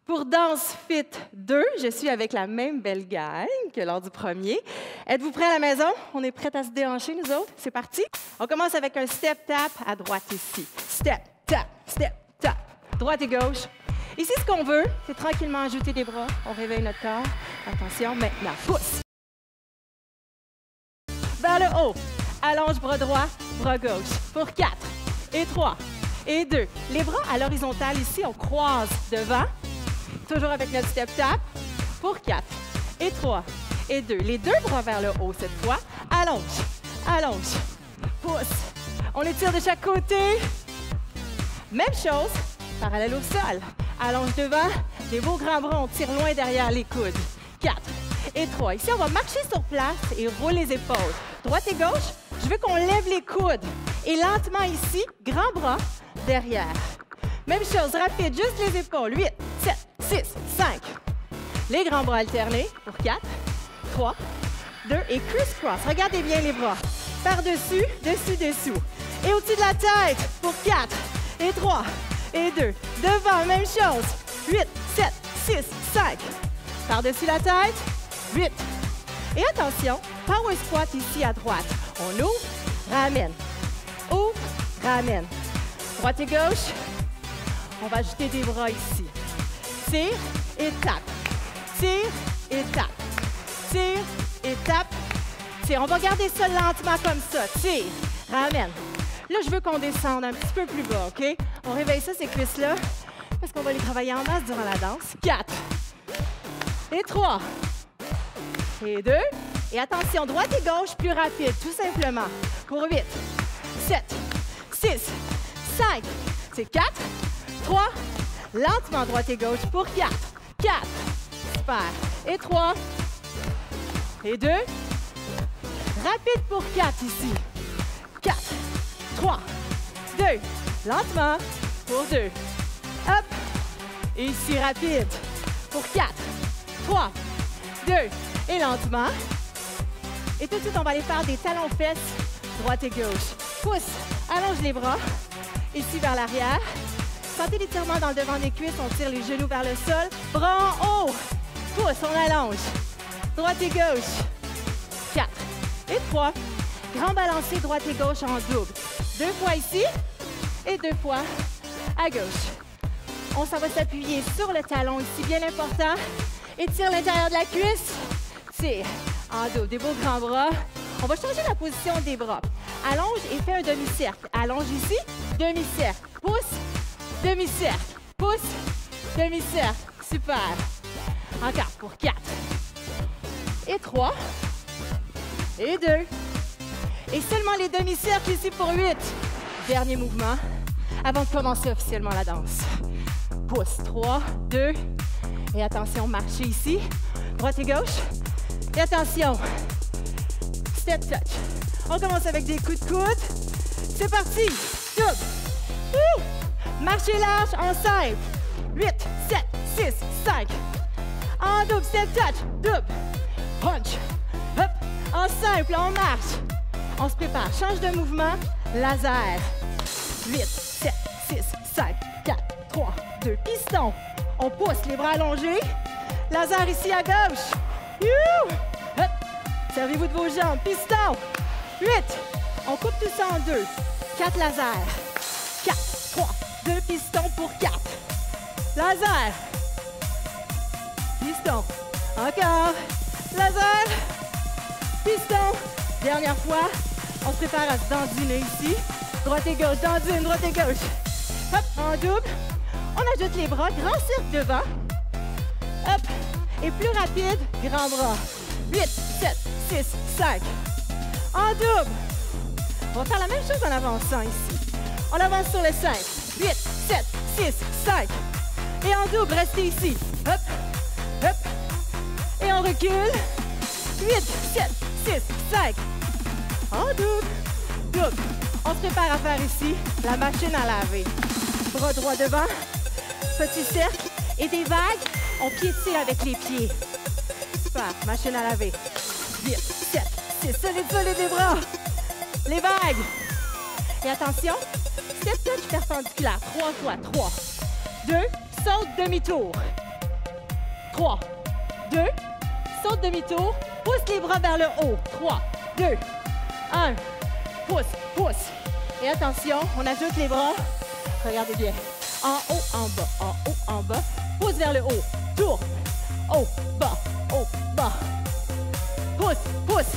Pour Danse Fit 2, je suis avec la même belle gang que lors du premier. Êtes-vous prêts à la maison? On est prêts à se déhancher, nous autres? C'est parti? On commence avec un step-tap à droite ici. Step-tap, step-tap, droite et gauche. Ici, ce qu'on veut, c'est tranquillement ajouter des bras. On réveille notre corps. Attention, maintenant, pousse. Vers le haut. Allonge bras droit, bras gauche. Pour 4 et 3 et 2. Les bras à l'horizontale ici, on croise devant. Toujours avec notre step-tap. Pour 4 et 3 et 2. Les deux bras vers le haut cette fois. Allonge, allonge, pousse. On étire de chaque côté. Même chose, parallèle au sol. Allonge devant, des beaux grands bras, on tire loin derrière les coudes. 4 et 3. Ici, on va marcher sur place et roule les épaules. Droite et gauche, je veux qu'on lève les coudes. Et lentement ici, grands bras derrière. Même chose, rapide, juste les épaules. 8, 7, 6, 5. Les grands bras alternés pour 4, 3, 2 et criss-cross. Regardez bien les bras. Par-dessus, dessus, dessous. Et au-dessus de la tête pour 4 et 3 et 2. Devant, même chose. 8, 7, 6, 5. Par-dessus la tête. 8. Et attention, power squat ici à droite. On ouvre, ramène. Ouvre, ramène. Droite et gauche. On va ajouter des bras ici. Tire et tape. Tire et tape. Tire et tape. Tire. On va garder ça lentement comme ça. Tire, ramène. Là, je veux qu'on descende un petit peu plus bas, OK? On réveille ça, ces cuisses-là, parce qu'on va les travailler en masse durant la danse. 4 et 3 et 2. Et attention, droite et gauche, plus rapide, tout simplement. Pour 8, 7, 6, 5. C'est 4, 3. Lentement, droite et gauche, pour 4. 4. Super. Et 3. Et 2. Rapide pour 4 ici. 4, 3, 2. Lentement, pour 2. Hop. Et ici, rapide. Pour 4, 3, 2. Et lentement. Et tout de suite, on va aller faire des talons-fesses, droite et gauche. Pousse, allonge les bras. Ici, vers l'arrière. Sentez l'étirement dans le devant des cuisses. On tire les genoux vers le sol. Bras en haut. Pousse, on allonge. Droite et gauche. 4 et 3. Grand balancé, droite et gauche en double. 2 fois ici et 2 fois à gauche. On s'en va s'appuyer sur le talon ici, bien important. Étire l'intérieur de la cuisse. Tire en double, des beaux grands bras. On va changer la position des bras. Allonge et fais un demi-cercle. Allonge ici, demi-cercle. Pousse, demi-cercle. Pousse, demi-cercle. Super. Encore pour 4 et 3 et 2. Et seulement les demi-cercles ici pour 8. Dernier mouvement avant de commencer officiellement la danse. Pousse, 3, 2. Et attention, marchez ici. Droite et gauche. Et attention, step touch. On commence avec des coups de coude. C'est parti. Double. Marchez large en simple. 8, 7, 6, 5. En double, step touch. Double. Punch. Hop. En simple, on marche. On se prépare. Change de mouvement. Laser. 8, 7, 6, 5, 4, 3, 2. Piston. On pousse les bras allongés. Laser ici à gauche. Hop. Servez-vous de vos jambes. Piston. 8. On coupe tout ça en 2. 4 lasers. 4, 3, 2 pistons pour 4. Laser. Piston. Encore. Laser. Piston. Dernière fois. On se prépare à se dandiner ici. Droite et gauche. Dandine, droite et gauche. Hop. En double. On ajoute les bras. Grand cercle devant. Hop. Et plus rapide. Grand bras. 8, 7, 6, 5. En double. On va faire la même chose en avançant ici. On avance sur le 5. 8, 7, 6, 5. Et en double, restez ici. Hop, hop. Et on recule. 8, 7, 6, 5. En double. Double. On se prépare à faire ici la machine à laver. Bras droit devant. Petit cercle. Et des vagues. On piétine avec les pieds. Super. Machine à laver. 8, 7, 6. Solide, solide les bras. Les vagues. Et attention. Step touch perpendiculaire. 3 fois. 3, 2. Saute demi-tour. 3, 2, saute demi-tour, pousse les bras vers le haut. 3, 2, 1, pousse, pousse. Et attention, on ajoute les bras, regardez bien, en haut, en bas, en haut, en bas, pousse vers le haut, tourne, haut, bas, pousse, pousse.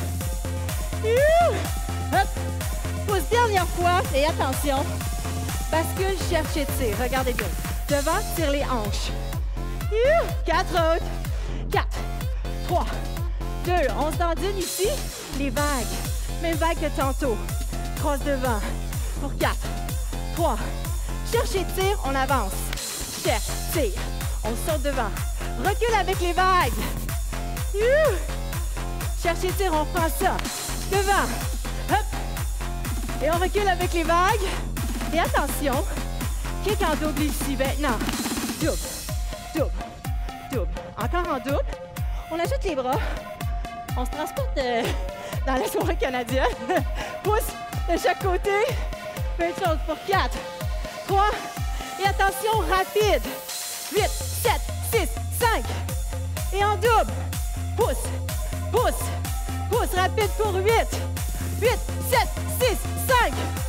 Hop. Pousse dernière fois, et attention, bascule, cherche et tire, regardez bien. Devant, tire les hanches. 4 autres. 4, 3, 2, on se dandine ici, les vagues. Même vague que tantôt. Crosse devant. Pour 4, 3, cherche et tire, on avance. Cherche, tire, on saute devant. Recule avec les vagues. Cherche et tire, on prend ça. Devant. Hop. Et on recule avec les vagues. Et attention, kick en double ici maintenant. Double, double, double. Encore en double. On ajoute les bras. On se transporte dans la soirée canadienne. Pousse de chaque côté. Même chose pour 4, 3. Et attention, rapide. 8, 7, 6, 5. Et en double. Pousse, pousse, pousse. Rapide pour 8. 8, 7, 6, 5.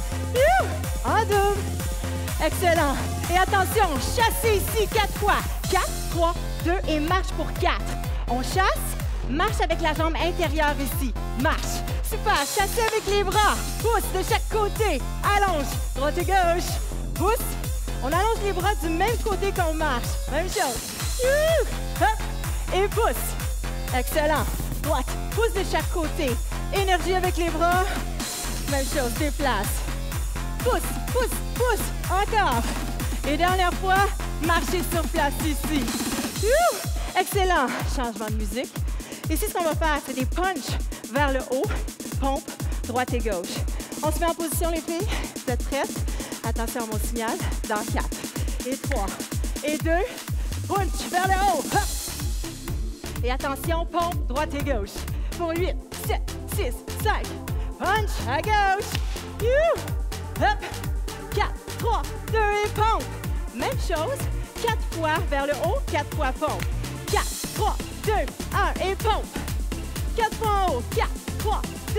En double. Excellent. Et attention, chassez ici 4 fois. 4, 3, 2 et marche pour 4. On chasse, marche avec la jambe intérieure ici. Marche. Super. Chassez avec les bras. Pousse de chaque côté. Allonge. Droite et gauche. Pousse. On allonge les bras du même côté qu'on marche. Même chose. Hop. Et pousse. Excellent. Droite. Pousse de chaque côté. Énergie avec les bras. Même chose. Déplace. Pousse, pousse, pousse. Encore. Et dernière fois, marchez sur place ici. Excellent. Changement de musique. Ici, ce qu'on va faire, c'est des punches vers le haut. Pompe, droite et gauche. On se met en position, les filles. Vous êtes prêtes? Attention à mon signal. Dans 4 et 3 et 2. Punch vers le haut. Hop. Et attention, pompe, droite et gauche. Pour 8, 7, 6, 5. Punch à gauche. Hop. 4, 3, 2 et pompe. Même chose. 4 fois vers le haut, 4 fois pompe. 4, 3, 2, 1 et pompe. 4 fois en haut. 4, 3, 2,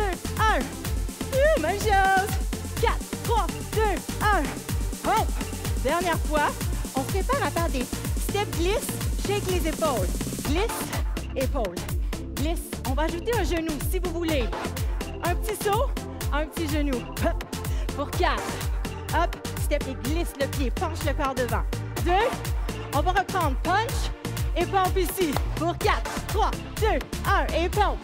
1. Même chose. 4, 3, 2, 1. Pompe. Dernière fois. On se prépare à faire des steps glisse. Shake les épaules. Glisse, épaule. Glisse. On va ajouter un genou si vous voulez. Un petit saut, un petit genou. Hop. Pour 4. Hop. Step et glisse le pied. Penche le corps devant. 2. On va reprendre punch et pompe ici. Pour 4, 3, 2, 1 et pompe.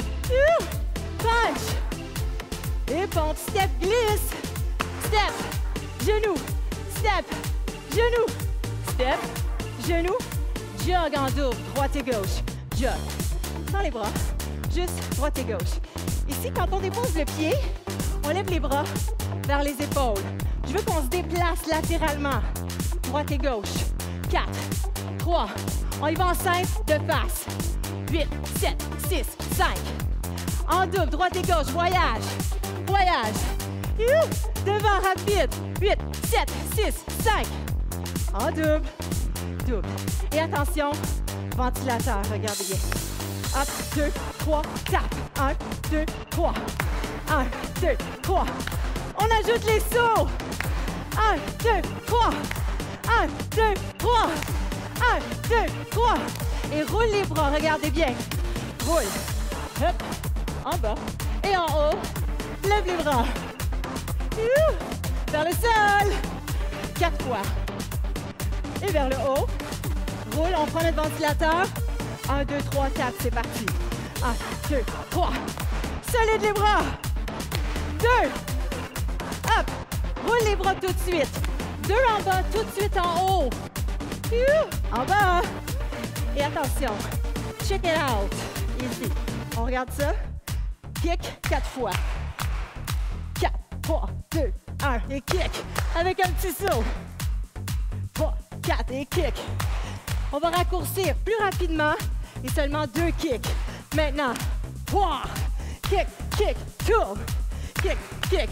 Punch. Et pompe. Step, glisse. Step. Genou. Step. Genou. Step. Genou. Jog en double. Droite et gauche. Jog. Sans les bras. Juste droite et gauche. Ici, quand on dépose le pied, on lève les bras vers les épaules. Je veux qu'on se déplace latéralement. Droite et gauche. 4, 3. On y va en 5 de face. 8, 7, 6, 5. En double, droite et gauche. Voyage. Voyage. Devant, rapide. 8, 7, 6, 5. En double. Double. Et attention, ventilateur. Regardez bien. Hop, 2, 3, 4. 1, 2, 3. 1, 2, 3. On ajoute les sauts. 1, 2, 3. 1, 2, 3. 1, 2, 3. Et roule les bras, regardez bien. Roule. Hop. En bas. Et en haut. Lève les bras. Vers le sol. 4 fois. Et vers le haut. Roule, on prend notre ventilateur. 1, 2, 3, 4, c'est parti. 1, 2, 3. Solide les bras. 2. Hop. Roule les bras tout de suite. 2 en bas, tout de suite en haut. En bas. Et attention. Check it out. Ici. On regarde ça. Kick 4 fois. 4, 3, 2, 1. Et kick. Avec un petit saut. 3, 4 et kick. On va raccourcir plus rapidement et seulement 2 kicks. Maintenant. 3. Kick, kick, tourne. Kick, kick.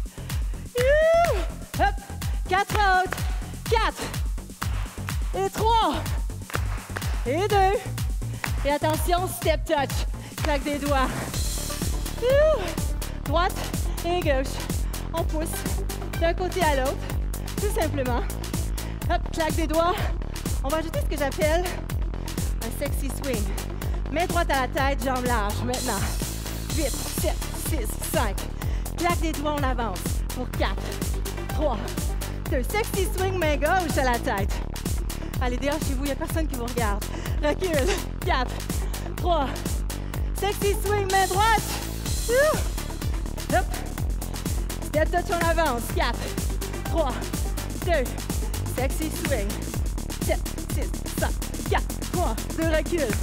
Hop. 4 autres. 4. Et 3. et 2. Et attention, step touch. Claque des doigts. Droite et gauche. On pousse d'un côté à l'autre, tout simplement. Hop, claque des doigts. On va ajouter ce que j'appelle un sexy swing. Main droite à la tête, jambes larges. Maintenant, 8, 7, 6, 5. Claque des doigts, on avance. Pour 4, 3, 2. Sexy swing, main gauche à la tête. Allez, dehors chez vous, il n'y a personne qui vous regarde. Recule. 4, 3. Sexy swing, main droite. Hop. Step touch, on avance. 4, 3, 2. Sexy swing. 7, 6, 5, 4, 3, 2, recule.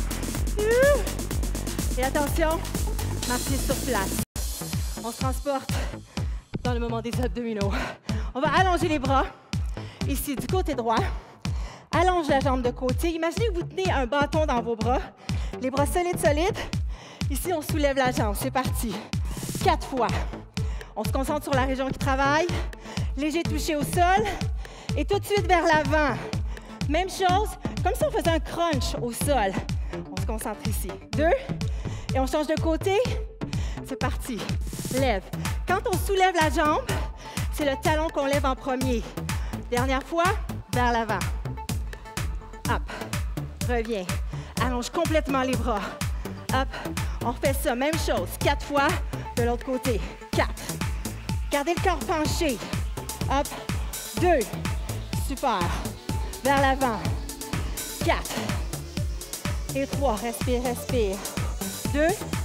Et attention, marcher sur place. On se transporte dans le moment des abdominaux. On va allonger les bras, ici du côté droit. Allonge la jambe de côté. Imaginez que vous tenez un bâton dans vos bras. Les bras solides, solides. Ici, on soulève la jambe. C'est parti. 4 fois. On se concentre sur la région qui travaille. Léger toucher au sol. Et tout de suite vers l'avant. Même chose, comme si on faisait un crunch au sol. On se concentre ici. 2. Et on change de côté. C'est parti. Lève. Quand on soulève la jambe, c'est le talon qu'on lève en premier. Dernière fois, vers l'avant. Hop. Reviens. Allonge complètement les bras. Hop. On refait ça. Même chose. 4 fois de l'autre côté. 4. Gardez le corps penché. Hop. 2. Super. Vers l'avant. 4. Et 3. Respire, respire. 2.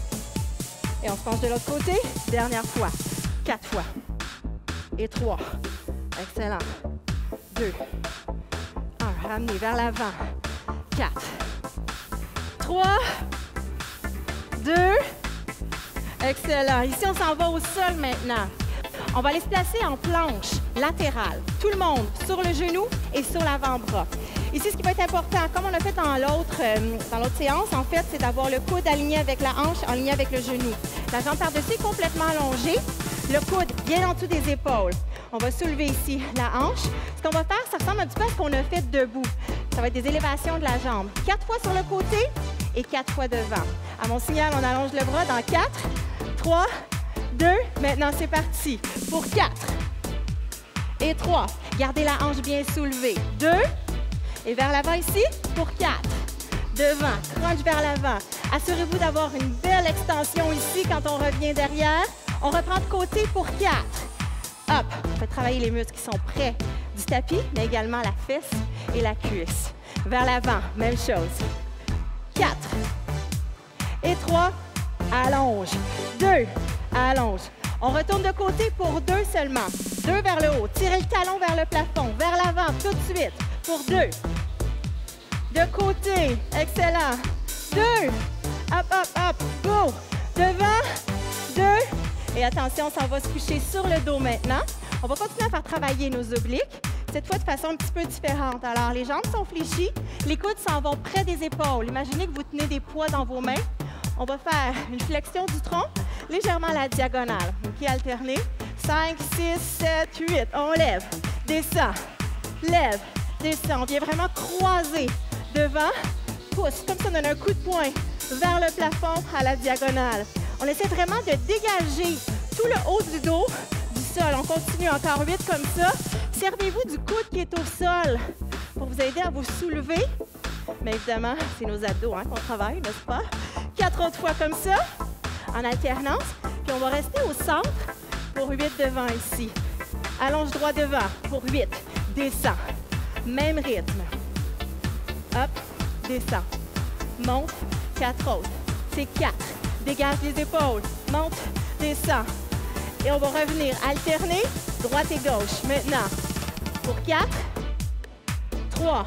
Et on se penche de l'autre côté. Dernière fois. 4 fois. Et 3. Excellent. 2. 1. Ramenez vers l'avant. 4. 3. 2. Excellent. Ici, on s'en va au sol maintenant. On va aller se placer en planche latérale. Tout le monde sur le genou et sur l'avant-bras. Ici, ce qui va être important, comme on a fait dans l'autre séance, en fait, c'est d'avoir le coude aligné avec la hanche, aligné avec le genou. La jambe par-dessus est complètement allongée. Le coude bien en dessous des épaules. On va soulever ici la hanche. Ce qu'on va faire, ça ressemble un petit peu à ce qu'on a fait debout. Ça va être des élévations de la jambe. 4 fois sur le côté et 4 fois devant. À mon signal, on allonge le bras dans 4, 3, 2. Maintenant, c'est parti. Pour 4 et 3. Gardez la hanche bien soulevée. 2. Et vers l'avant ici. Pour 4. Devant. Crunch vers l'avant. Assurez-vous d'avoir une belle extension ici quand on revient derrière. On reprend de côté pour 4. Hop. On fait travailler les muscles qui sont près du tapis, mais également la fesse et la cuisse. Vers l'avant. Même chose. 4. Et 3. Allonge. 2. Allonge. On retourne de côté pour 2 seulement. 2 vers le haut. Tirez le talon vers le plafond. Vers l'avant tout de suite. Pour 2. De côté. Excellent. 2. Hop, hop, hop. Go. Devant. 2. Et attention, ça va se coucher sur le dos maintenant. On va continuer à faire travailler nos obliques. Cette fois de façon un petit peu différente. Alors, les jambes sont fléchies. Les coudes s'en vont près des épaules. Imaginez que vous tenez des poids dans vos mains. On va faire une flexion du tronc légèrement à la diagonale. OK, alternez. 5, 6, 7, 8. On lève, descend, lève, descend. On vient vraiment croiser devant, pousse. Comme ça, on donne un coup de poing vers le plafond à la diagonale. On essaie vraiment de dégager tout le haut du dos du sol. On continue encore 8 comme ça. Servez-vous du coude qui est au sol pour vous aider à vous soulever. Mais évidemment, c'est nos abdos qu'on travaille, n'est-ce pas? 4 autres fois comme ça, en alternance. Puis on va rester au centre pour 8 devant ici. Allonge droit devant pour 8. Descend. Même rythme. Hop, descend. Monte, 4 autres. C'est 4. Dégage les épaules. Monte, descend. Et on va revenir alterner, droite et gauche. Maintenant, pour 4, 3,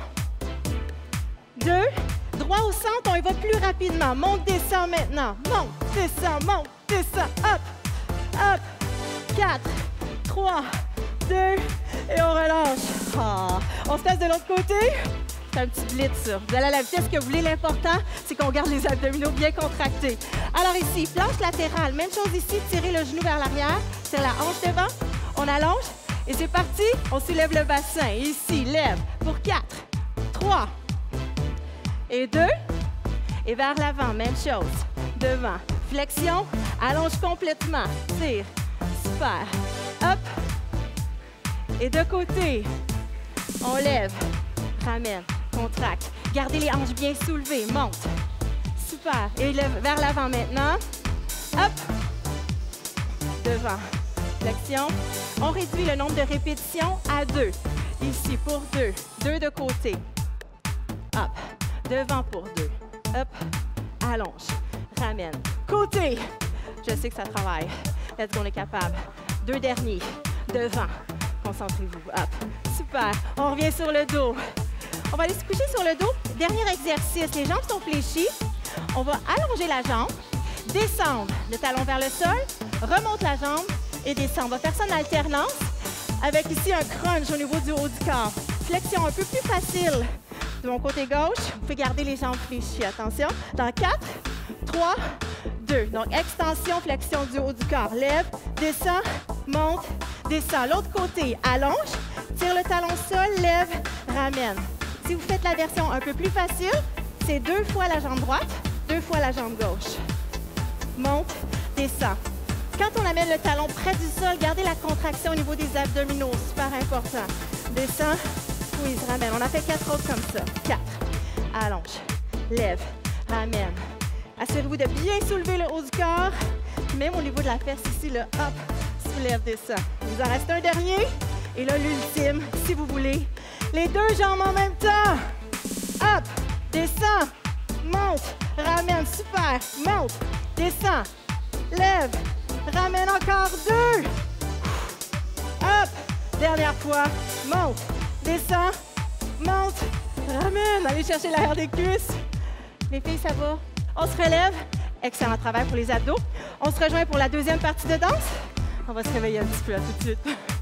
2, droit au centre, on y va plus rapidement. Monte, descend maintenant. Monte, descend, hop, hop. 4, 3, 2, et on relâche. Ah. On se place de l'autre côté. C'est un petit blitz, ça. Vous allez à la vitesse que vous voulez. L'important, c'est qu'on garde les abdominaux bien contractés. Alors ici, planche latérale. Même chose ici, tirez le genou vers l'arrière. Tire la hanche devant. On allonge. Et c'est parti. On soulève le bassin. Ici, lève. Pour 4, 3, et 2. Et vers l'avant, même chose. Devant. Flexion, allonge complètement. Tire. Super. Hop. Et de côté. On lève. Ramène. Contracte. Gardez les hanches bien soulevées. Monte. Super. Et lève vers l'avant maintenant. Hop. Devant. Flexion. On réduit le nombre de répétitions à 2. Ici pour 2. 2 de côté. Hop. Devant pour 2. Hop. Allonge. Ramène. Côté. Je sais que ça travaille. Let's go, on est capable. 2 derniers. Devant. Concentrez-vous. Hop. Super. On revient sur le dos. On va aller se coucher sur le dos. Dernier exercice. Les jambes sont fléchies. On va allonger la jambe. Descendre le talon vers le sol. Remonte la jambe et descendre. On va faire ça en alternance avec ici un crunch au niveau du haut du corps. Flexion un peu plus facile de mon côté gauche. Vous pouvez garder les jambes fléchies. Attention. Dans 4, 3, 2. Donc, extension, flexion du haut du corps. Lève, descend, monte, descend. L'autre côté, allonge, tire le talon au sol, lève, ramène. Si vous faites la version un peu plus facile, c'est 2 fois la jambe droite, 2 fois la jambe gauche. Monte, descend. Quand on amène le talon près du sol, gardez la contraction au niveau des abdominaux, super important. Descend, squeeze, ramène. On a fait 4 autres comme ça. 4. Allonge, lève, ramène. Assurez-vous de bien soulever le haut du corps. Même au niveau de la fesse ici, le hop, soulève, descend. Il vous en reste un dernier. Et là, l'ultime, si vous voulez. Les 2 jambes en même temps. Hop, descend, monte, ramène, super. Monte, descend, lève, ramène encore 2. Hop, dernière fois. Monte, descend, monte, ramène. Allez chercher l'arrière des cuisses. Les filles, ça va? On se relève. Excellent travail pour les abdos. On se rejoint pour la deuxième partie de danse. On va se réveiller un petit peu, à tout de suite.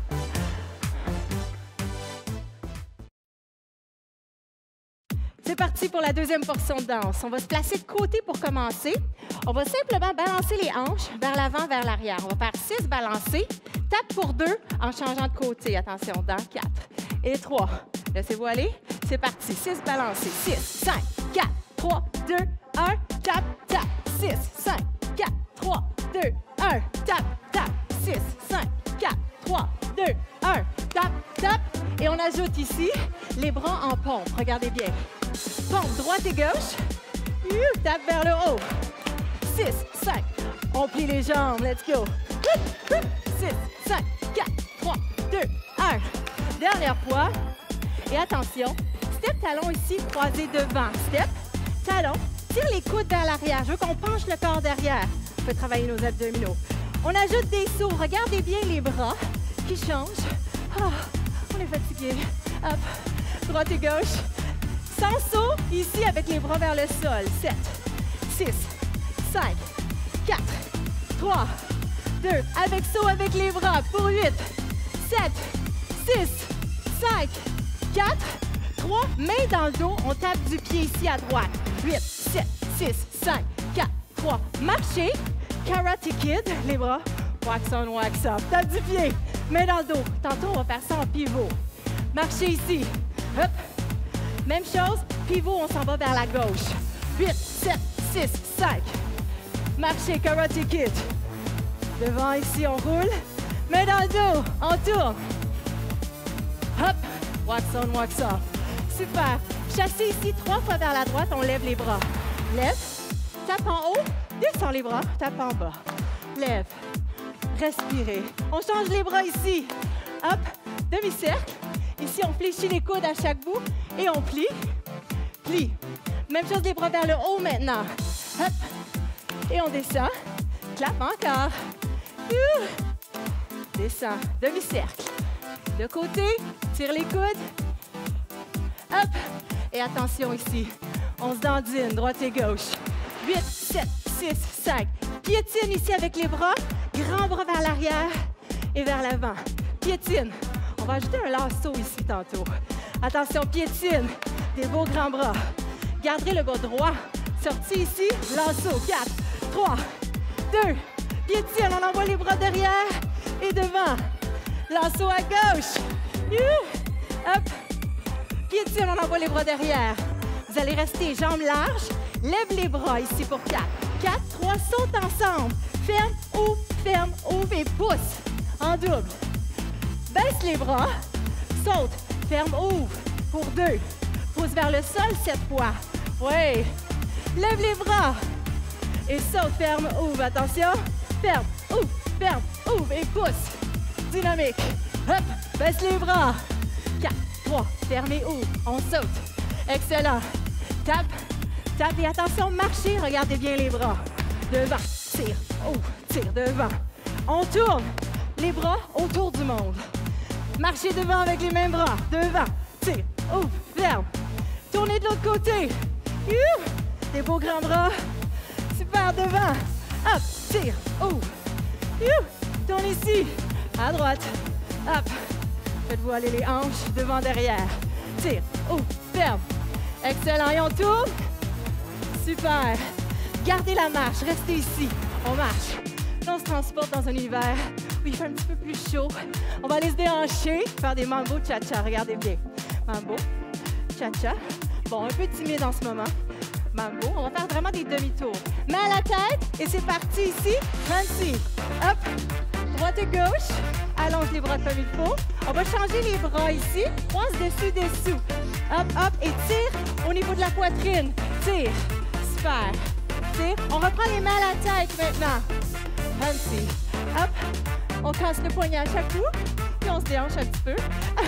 C'est parti pour la deuxième portion de danse. On va se placer de côté pour commencer. On va simplement balancer les hanches vers l'avant, vers l'arrière. On va faire 6 balancés. Tape pour 2 en changeant de côté. Attention, dans 4 et 3. Laissez-vous aller. C'est parti. 6 balancés. 6, 5, 4, 3, 2, 1. Tape, tape. 6, 5, 4, 3, 2, 1. Tape, tape. 6, 5, 4, 3, 2, 1. Tape, tape. Et on ajoute ici les bras en pompe. Regardez bien. Pompe droite et gauche. Tape vers le haut. 6, 5. On plie les jambes. Let's go. 6, 5, 4, 3, 2, 1. Dernière fois. Et attention. Step talon ici, croisé devant. Step, talon. Tire les coudes vers l'arrière. Je veux qu'on penche le corps derrière. On peut travailler nos abdominaux. On ajoute des sauts. Regardez bien les bras qui changent. Oh, on est fatigué. Hop. Droite et gauche. Sans saut, ici avec les bras vers le sol. 7, 6, 5, 4, 3, 2. Avec saut avec les bras pour 8, 7, 6, 5, 4, 3. Main dans le dos, on tape du pied ici à droite. 8, 7, 6, 5, 4, 3. Marchez. Karate Kid, les bras. Wax on, wax off. Tape du pied. Main dans le dos. Tantôt, on va faire ça en pivot. Marchez ici. Hop. Même chose, pivot, on s'en va vers la gauche. 8, 7, 6, 5. Marchez, Karate Kid. Devant ici, on roule. Main dans le dos, on tourne. Hop, wax on, wax off. Super. Chassez ici 3 fois vers la droite, on lève les bras. Lève, tape en haut, descend les bras, tape en bas. Lève, respirez. On change les bras ici. Hop, demi-cercle. Ici, on fléchit les coudes à chaque bout et on plie, plie. Même chose, les bras vers le haut maintenant. Hop. Et on descend. Clap encore. Descend. Demi-cercle. De côté, tire les coudes. Hop. Et attention ici. On se dandine, droite et gauche. 8, 7, 6, 5. Piétine ici avec les bras. Grand bras vers l'arrière et vers l'avant. Piétine. On va ajouter un lasso ici tantôt. Attention, piétine. Des beaux grands bras. Garderez le bas droit. Sorti ici. Lasso. 4, 3, 2. Piétine. On envoie les bras derrière et devant. Lasso à gauche. Hop. Piétine. On envoie les bras derrière. Vous allez rester jambes larges. Lève les bras ici pour 4. 4, 3, saute ensemble. Ferme, ouvre et pousse. En double. Baisse les bras. Saute, ferme, ouvre. Pour 2. Pousse vers le sol 7 fois. Oui. Lève les bras. Et saute, ferme, ouvre. Attention. Ferme, ouvre et pousse. Dynamique. Hop, baisse les bras. 4, 3, ferme et ouvre. On saute. Excellent. Tape, tape et attention, marchez. Regardez bien les bras. Devant, tire, ouvre, tire, devant. On tourne. Les bras autour du monde. Marchez devant avec les mêmes bras. Devant, tire, ouvre, ferme. Tournez de l'autre côté. Des beaux grands bras. Super, devant. Hop, tire, ouvre. Tourne ici. À droite. Hop. Faites-vous aller les hanches devant, derrière. Tire, ouvre, ferme. Excellent. Et on tourne. Super. Gardez la marche. Restez ici. On marche. On se transporte dans un univers où il fait un petit peu plus chaud. On va aller se déhancher, faire des mambo cha-cha. Regardez bien. Mambo, cha-cha. Bon, un peu timide en ce moment. Mambo. On va faire vraiment des demi-tours. Main à la tête. Et c'est parti ici. 26. Hop. Droite et gauche. Allonge les bras comme il faut. On va changer les bras ici. Croise dessus, dessous. Hop, hop. Et tire au niveau de la poitrine. Tire. Super. Tire. On reprend les mains à la tête maintenant. 26. Hop. On casse le poignet à chaque coup. Puis on se déhanche un petit peu.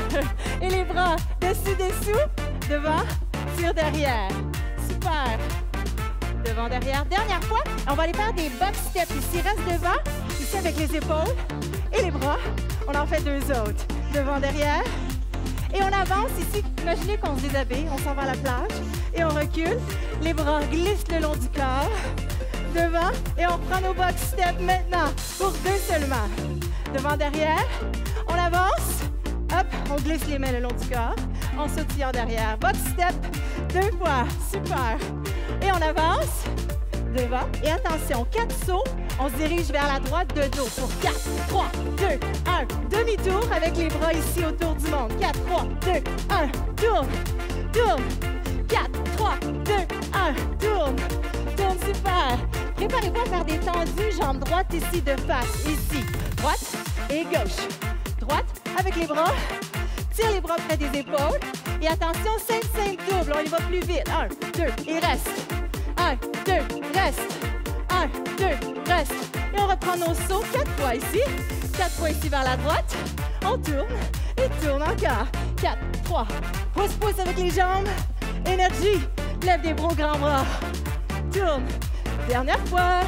Et les bras dessus, dessous. Devant. Tire derrière. Super. Devant, derrière. Dernière fois. On va aller faire des box steps ici. Reste devant. Ici avec les épaules et les bras. On en fait 2 autres. Devant, derrière. Et on avance ici. Imaginez qu'on se déshabille. On s'en va à la plage. Et on recule. Les bras glissent le long du corps. Devant. Et on prend nos box steps maintenant. Pour 2 seulement. Devant, derrière. On avance. Hop. On glisse les mains le long du corps. En sautillant derrière. Box step. 2 fois. Super. Et on avance. Devant. Et attention. 4 sauts. On se dirige vers la droite de dos pour 4, 3, 2, 1. Demi-tour avec les bras ici autour du monde. 4, 3, 2, 1. Tourne. Tourne. 4, 3, 2, 1. Tourne. Tourne, super. Préparez-vous à faire des tendus. Jambe droite ici de face. Ici. Droite et gauche. Droite avec les bras. Tire les bras près des épaules. Et attention, 5 double. On y va plus vite. 1, 2 et reste. 1, 2, reste. 1, 2, reste. Et on reprend nos sauts 4 fois ici. 4 fois ici vers la droite. On tourne et tourne encore. 4, 3. Pousse, pousse avec les jambes. Énergie. Lève des gros grands bras. Tourne. Dernière fois.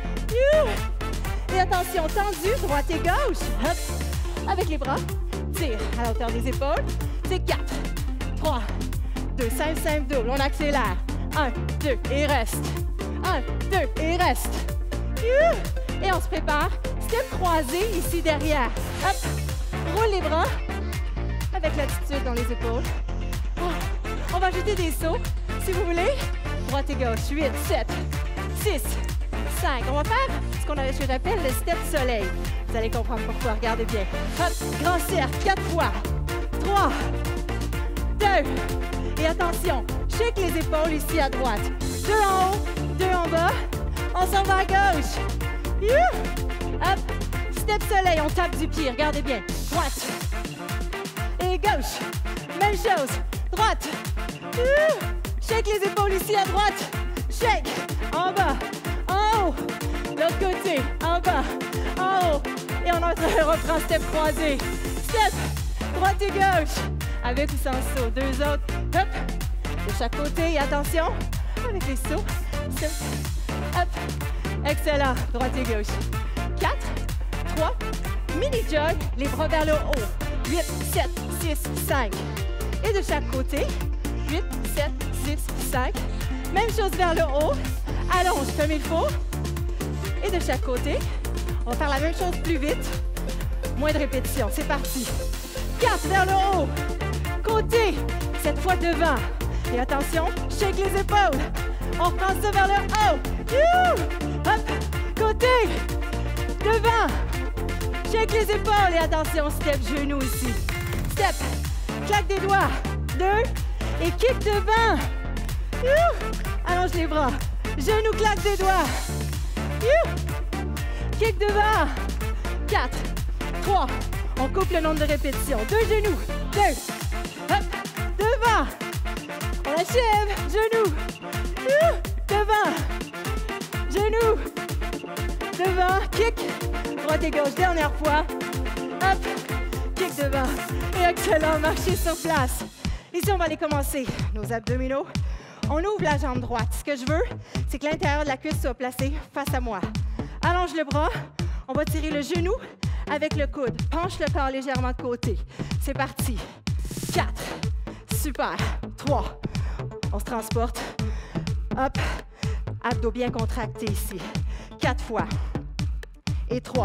Et attention, tendu, droite et gauche. Hop. Avec les bras. Tire à la hauteur des épaules. C'est 4, 3, 2, 5 double. On accélère. 1, 2 et reste. 1, 2 et reste. Et on se prépare. Step croisé ici derrière. Hop. Roule les bras. Avec l'attitude dans les épaules. On va ajouter des sauts, si vous voulez. Droite et gauche. 8, 7, 6, 5. On va faire ce que j'appelle le step soleil. Vous allez comprendre pourquoi. Regardez bien. Hop. Grand cercle. 4 fois. 3, 2. Et attention. Shake les épaules ici à droite. 2 en haut. 2 en bas. On s'en va à gauche. Hop. Step soleil, on tape du pied. Regardez bien. Droite. Et gauche. Même chose. Droite. Shake les épaules ici à droite. Shake. En bas. En haut. L'autre côté. En bas. En haut. Et on reprend step croisé. Step. Droite et gauche. Avec ou sans saut. 2 autres. Hop. De chaque côté. Et attention. Avec les sauts. Step. Hop. Excellent. Droite et gauche. 4, 3, mini jog, les bras vers le haut. 8, 7, 6, 5. Et de chaque côté. 8, 7, 6, 5. Même chose vers le haut. Allonge comme il faut. Et de chaque côté. On va faire la même chose plus vite. Moins de répétitions. C'est parti. 4 vers le haut. Côté. Cette fois devant. Et attention, shake les épaules. On prend ça vers le haut. Hop. Côté. Devant. Shake les épaules. Et attention, step genou ici. Step. Claque des doigts. 2. Et kick devant. Allonge les bras. Genoux, claque des doigts. Kick devant. 4, 3. On coupe le nombre de répétitions. 2 genoux. 2. Hop. Devant. On achève. Genoux. Devant. Genoux. Devant. Kick. Droite et gauche. Dernière fois. Hop. Kick devant. Et excellent. Marchez sur place. Ici, on va aller commencer nos abdominaux. On ouvre la jambe droite. Ce que je veux, c'est que l'intérieur de la cuisse soit placé face à moi. Allonge le bras. On va tirer le genou avec le coude. Penche le corps légèrement de côté. C'est parti. 4. Super. 3. On se transporte. Hop. Abdos bien contractés ici. 4 fois. Et 3.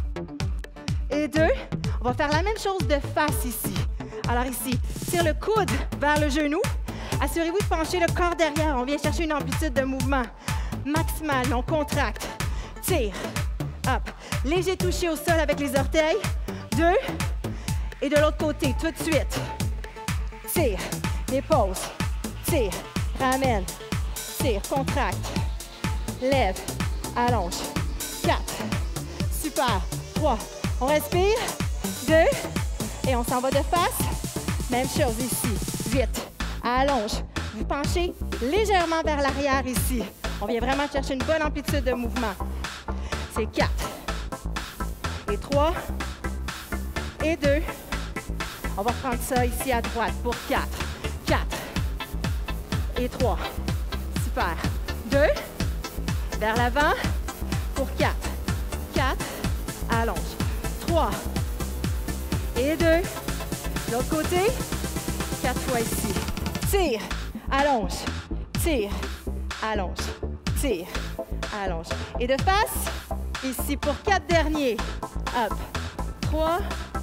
Et 2. On va faire la même chose de face ici. Alors ici, tire le coude vers le genou. Assurez-vous de pencher le corps derrière. On vient chercher une amplitude de mouvement maximale. On contracte. Tire. Hop. Léger toucher au sol avec les orteils. 2. Et de l'autre côté, tout de suite. Tire. Dépose. Tire. Ramène. Tire. Contracte. Lève. Allonge. 4. Super. 3. On respire. 2. Et on s'en va de face. Même chose ici. 8. Allonge. Vous penchez légèrement vers l'arrière ici. On vient vraiment chercher une bonne amplitude de mouvement. C'est 4. Et 3. Et 2. On va prendre ça ici à droite pour 4. 4. Et 3. Super. 2. Vers l'avant pour 4. 4. Allonge. 3. Et 2. L'autre côté. 4 fois ici. Tire. Allonge. Tire. Allonge. Tire. Allonge. Et de face. Ici pour 4 derniers. Hop. 3.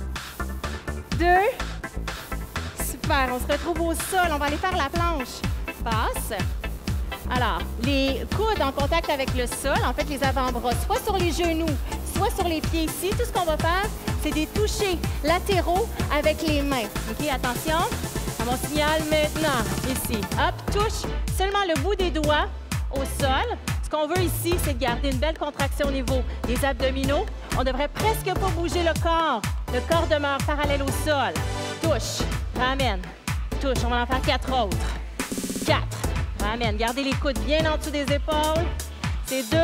2. Super. On se retrouve au sol. On va aller faire la planche. Passe. Alors, les coudes en contact avec le sol, en fait, les avant-bras, soit sur les genoux, soit sur les pieds ici. Tout ce qu'on va faire, c'est des touchés latéraux avec les mains. OK, attention. À mon signal maintenant. Ici. Hop, touche seulement le bout des doigts au sol. Ce qu'on veut ici, c'est de garder une belle contraction au niveau des abdominaux. On devrait presque pas bouger le corps. Le corps demeure parallèle au sol. Touche, ramène, touche. On va en faire 4 autres. 4, ramène. Gardez les coudes bien en dessous des épaules. C'est 2.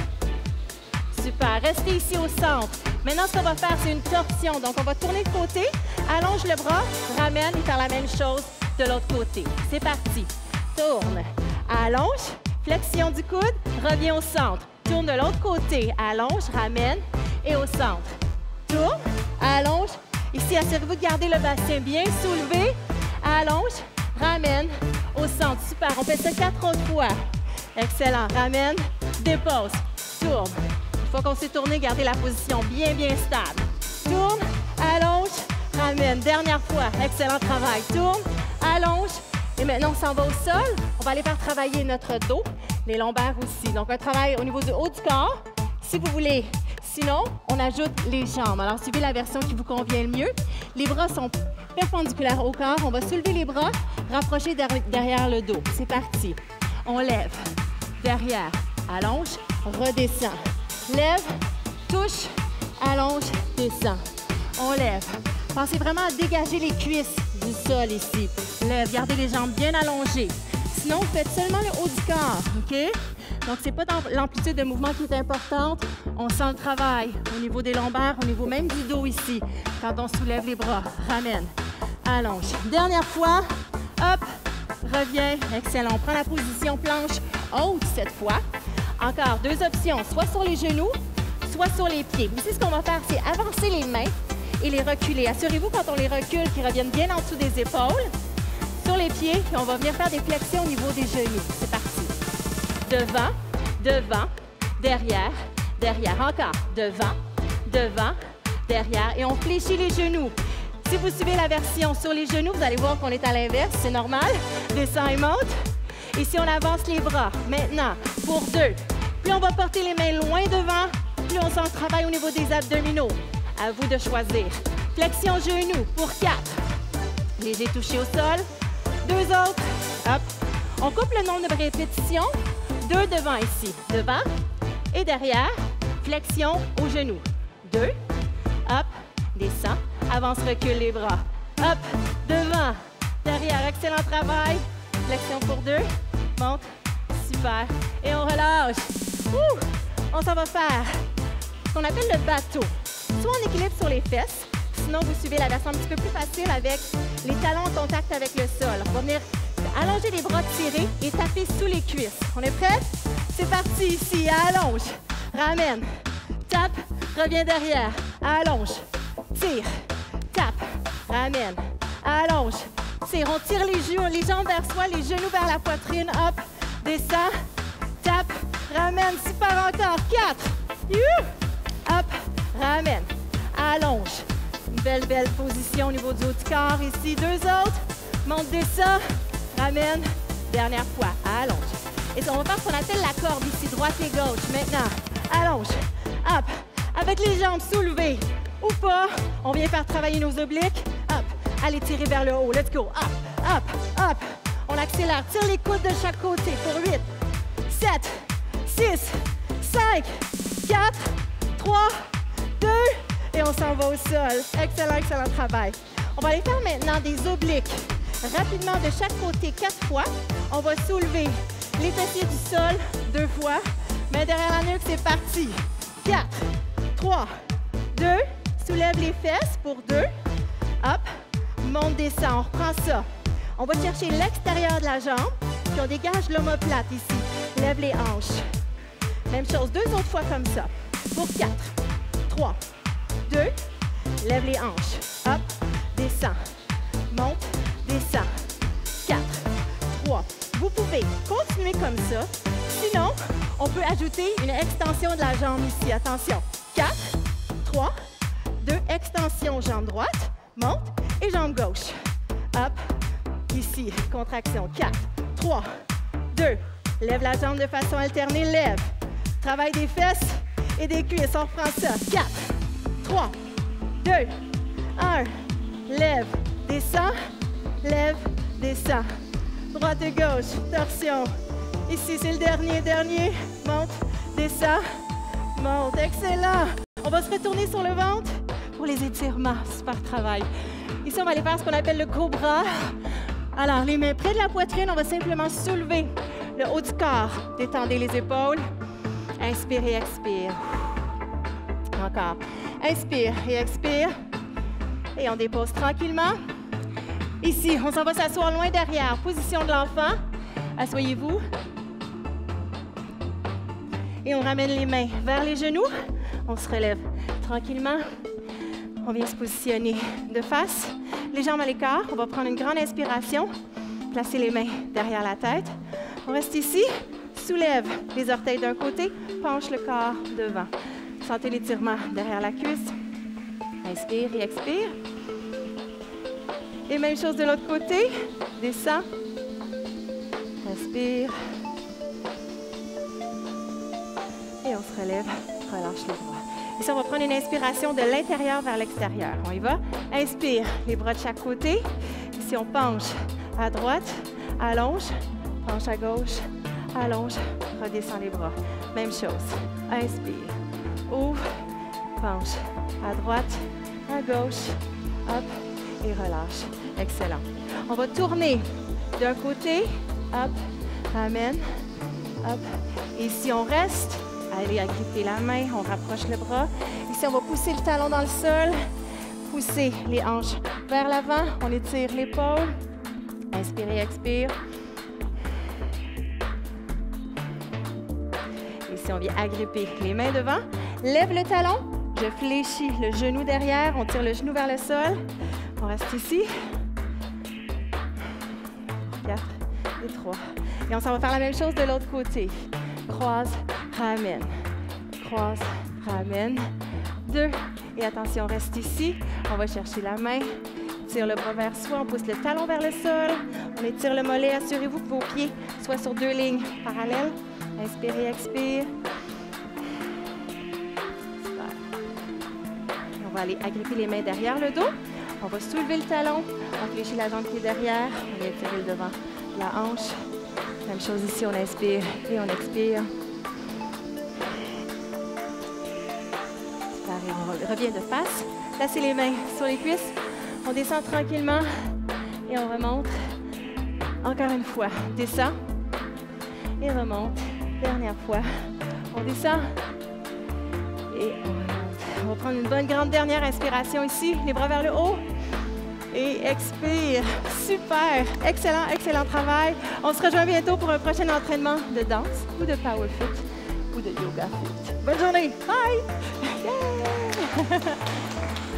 Super. Restez ici au centre. Maintenant, ce qu'on va faire, c'est une torsion. Donc, on va tourner de côté, allonge le bras, ramène et faire la même chose de l'autre côté. C'est parti. Tourne, allonge, flexion du coude, reviens au centre. Tourne de l'autre côté, allonge, ramène et au centre. Tourne, allonge. Ici, assurez-vous de garder le bassin bien soulevé. Allonge, ramène au centre. Super. On fait ça 4 autres fois. Excellent. Ramène, dépose, tourne. Une fois qu'on s'est tourné, gardez la position bien, bien stable. Tourne, allonge, ramène. Dernière fois. Excellent travail. Tourne, allonge. Et maintenant, on s'en va au sol. On va aller faire travailler notre dos, les lombaires aussi. Donc, un travail au niveau du haut du corps, si vous voulez. Sinon, on ajoute les jambes. Alors, suivez la version qui vous convient le mieux. Les bras sont perpendiculaires au corps. On va soulever les bras, rapprocher derrière le dos. C'est parti. On lève, derrière, allonge, redescend. Lève, touche, allonge, descend. On lève. Pensez vraiment à dégager les cuisses du sol ici. Lève, gardez les jambes bien allongées. Sinon, vous faites seulement le haut du corps, OK? Donc, c'est pas dans l'amplitude de mouvement qui est importante. On sent le travail au niveau des lombaires, au niveau même du dos ici. Quand on soulève les bras, ramène, allonge. Dernière fois, hop, reviens. Excellent. On prend la position planche haute cette fois. Encore 2 options, soit sur les genoux, soit sur les pieds. Ici, ce qu'on va faire, c'est avancer les mains et les reculer. Assurez-vous, quand on les recule, qu'ils reviennent bien en dessous des épaules. Sur les pieds, et on va venir faire des flexions au niveau des genoux. C'est parti. Devant, devant, derrière, derrière. Encore. Devant, devant, derrière. Et on fléchit les genoux. Si vous suivez la version sur les genoux, vous allez voir qu'on est à l'inverse. C'est normal. Descend et monte. Ici, on avance les bras. Maintenant, pour 2. Plus on va porter les mains loin devant, plus on sent le travail au niveau des abdominaux. À vous de choisir. Flexion genoux pour 4. Léger touché au sol. 2 autres. Hop. On coupe le nombre de répétitions. 2 devant ici. Devant et derrière. Flexion au genou. 2. Hop. Descend. Avance, recule les bras. Hop. Devant. Derrière. Excellent travail. Flexion pour 2. Monte. Super. Et on relâche. Ouh. On s'en va faire ce qu'on appelle le bateau. Soit on équilibre sur les fesses. Sinon, vous suivez la version un petit peu plus facile avec les talons en contact avec le sol. On va venir allonger les bras tirés et taper sous les cuisses. On est prêt? C'est parti ici. Allonge. Ramène. Tape. Reviens derrière. Allonge. Tire. Tape. Ramène. Allonge. Tire. On tire les jambes vers soi, les genoux vers la poitrine. Hop. Descend. Tape. Ramène. Super encore. 4. Hop. Ramène. Allonge. Une belle position au niveau du haut du corps. Ici, 2 autres. Monte, descend. Ramène. Dernière fois. Allonge. Et on va faire ce qu'on appelle la corde ici, droite et gauche. Maintenant, allonge. Hop. Avec les jambes soulevées ou pas, on vient faire travailler nos obliques. Hop. Allez, tirer vers le haut. Let's go. Hop, hop, hop. On accélère. Tire les coudes de chaque côté pour 8, 7, 6, 5, 4, 3, 2, et on s'en va au sol. Excellent, excellent travail. On va aller faire maintenant des obliques. Rapidement de chaque côté 4 fois. On va soulever les fessiers du sol 2 fois. Main derrière la nuque, c'est parti. 4, 3, 2. Soulève les fesses pour 2. Hop. Monte, descend. On reprend ça. On va chercher l'extérieur de la jambe. Puis on dégage l'omoplate ici. Lève les hanches. Même chose, 2 autres fois comme ça. Pour 4, 3, 2. Lève les hanches. Hop. Descend. Monte. Descend. 4, 3. Vous pouvez continuer comme ça. Sinon, on peut ajouter une extension de la jambe ici. Attention. 4, 3, 2. Extension, jambe droite. Monte et jambe gauche. Hop. Ici, contraction. 4, 3, 2. Lève la jambe de façon alternée. Lève. Travail des fesses et des cuisses. On reprend ça. 4, 3, 2, 1. Lève. Descend. Lève. Descend. Droite et gauche. Torsion. Ici, c'est le dernier. Monte. Descend. Monte. Excellent. On va se retourner sur le ventre pour les étirements. Super travail. Ici, on va aller faire ce qu'on appelle le cobra. Alors, les mains près de la poitrine, on va simplement soulever le haut du corps. Détendez les épaules. Inspire et expire. Encore. Inspire et expire. Et on dépose tranquillement. Ici, on s'en va s'asseoir loin derrière. Position de l'enfant. Asseyez-vous. Et on ramène les mains vers les genoux. On se relève tranquillement. On vient se positionner de face. Les jambes à l'écart. On va prendre une grande inspiration. Placer les mains derrière la tête. On reste ici. Soulève les orteils d'un côté. Penche le corps devant. Sentez l'étirement derrière la cuisse. Inspire et expire. Et même chose de l'autre côté. Descend. Inspire. Et on se relève. Relâche les bras. Ici, on va prendre une inspiration de l'intérieur vers l'extérieur. On y va. Inspire, les bras de chaque côté. Ici, on penche à droite, allonge, penche à gauche, allonge, redescend les bras. Même chose. Inspire, ouvre, penche à droite, à gauche, hop, et relâche. Excellent. On va tourner d'un côté, hop, ramène, hop. Ici, on reste. Allez, agripper la main, on rapproche le bras. Ici, on va pousser le talon dans le sol. Pousser les hanches vers l'avant. On étire l'épaule. Inspirez, expire. Ici, on vient agripper les mains devant. Lève le talon. Je fléchis le genou derrière. On tire le genou vers le sol. On reste ici. 4 et 3. Et on s'en va faire la même chose de l'autre côté. Croise, ramène. Croise, ramène. 2. Et attention, reste ici. On va chercher la main. Tire le bras vers soi. On pousse le talon vers le sol. On étire le mollet. Assurez-vous que vos pieds soient sur 2 lignes parallèles. Inspirez, expire. Super. On va aller agripper les mains derrière le dos. On va soulever le talon. On fléchit la jambe qui est derrière. On vient tirer le devant la hanche. Même chose ici, on inspire et on expire. Super, et on revient de face. Placez les mains sur les cuisses. On descend tranquillement et on remonte. Encore une fois, descend et remonte. Dernière fois, on descend et on remonte. On va prendre une bonne grande dernière inspiration ici, les bras vers le haut. Et expire. Super. Excellent, excellent travail. On se rejoint bientôt pour un prochain entraînement de danse ou de power fit ou de yoga fit. Bonne journée. Bye. Yeah.